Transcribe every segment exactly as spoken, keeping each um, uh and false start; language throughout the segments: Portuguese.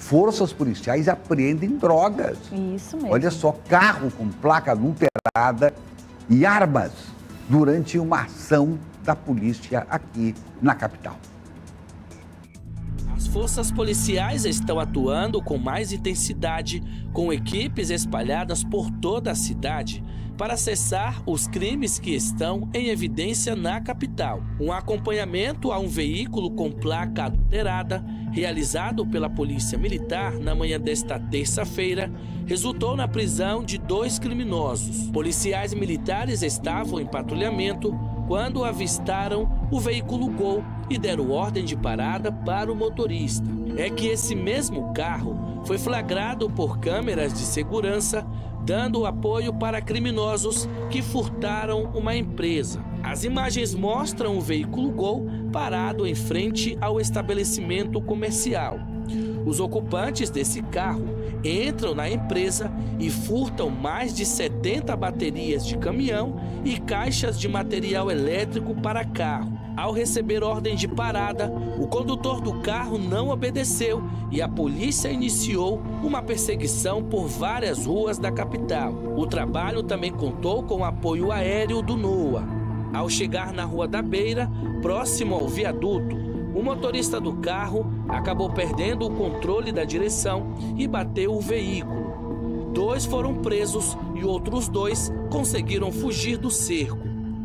forças policiais apreendem drogas. Isso mesmo. Olha só, carro com placa adulterada e armas durante uma ação da polícia aqui na capital. As forças policiais estão atuando com mais intensidade, com equipes espalhadas por toda a cidade, para cessar os crimes que estão em evidência na capital. Um acompanhamento a um veículo com placa adulterada, realizado pela Polícia Militar na manhã desta terça-feira, resultou na prisão de dois criminosos. Policiais militares estavam em patrulhamento quando avistaram o veículo Gol e deram ordem de parada para o motorista. É que esse mesmo carro foi flagrado por câmeras de segurança, dando apoio para criminosos que furtaram uma empresa. As imagens mostram o veículo Gol parado em frente ao estabelecimento comercial. Os ocupantes desse carro entram na empresa e furtam mais de setenta baterias de caminhão e caixas de material elétrico para carro. Ao receber ordem de parada, o condutor do carro não obedeceu e a polícia iniciou uma perseguição por várias ruas da capital. O trabalho também contou com o apoio aéreo do NOAA. Ao chegar na Rua da Beira, próximo ao viaduto, o motorista do carro acabou perdendo o controle da direção e bateu o veículo. Dois foram presos e outros dois conseguiram fugir do cerco.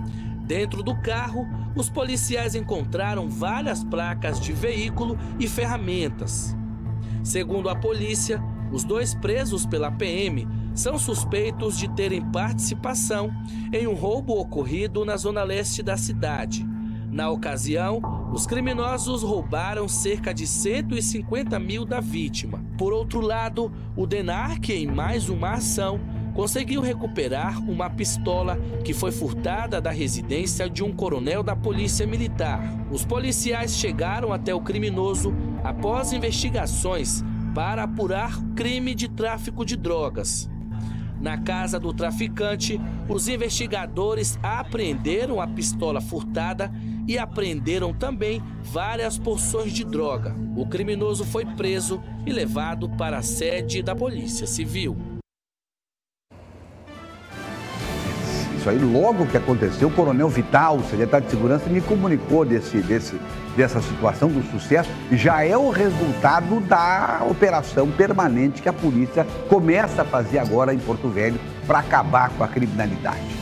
Dentro do carro, os policiais encontraram várias placas de veículo e ferramentas. Segundo a polícia, os dois presos pela P M são suspeitos de terem participação em um roubo ocorrido na zona leste da cidade. Na ocasião, os criminosos roubaram cerca de cento e cinquenta mil da vítima. Por outro lado, o DENARC, em mais uma ação, conseguiu recuperar uma pistola que foi furtada da residência de um coronel da Polícia Militar. Os policiais chegaram até o criminoso após investigações para apurar crime de tráfico de drogas. Na casa do traficante, os investigadores apreenderam a pistola furtada e apreenderam também várias porções de droga. O criminoso foi preso e levado para a sede da Polícia Civil. Isso aí, logo que aconteceu, o Coronel Vital, o secretário de Segurança, me comunicou desse, desse, dessa situação, do sucesso. Já é o resultado da operação permanente que a polícia começa a fazer agora em Porto Velho para acabar com a criminalidade.